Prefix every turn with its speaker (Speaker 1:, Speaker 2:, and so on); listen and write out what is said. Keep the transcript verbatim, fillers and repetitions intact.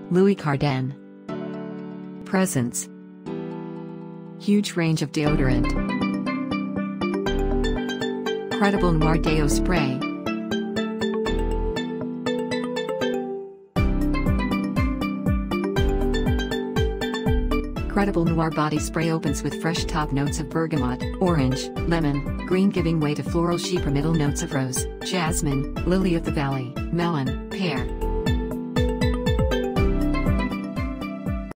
Speaker 1: Louis Cardin. Presents. Huge range of deodorant. Credible Noir Deo Spray. Credible Noir Body Spray opens with fresh top notes of bergamot, orange, lemon, green, giving way to floral chypre middle notes of rose, jasmine, lily of the valley, melon, pear,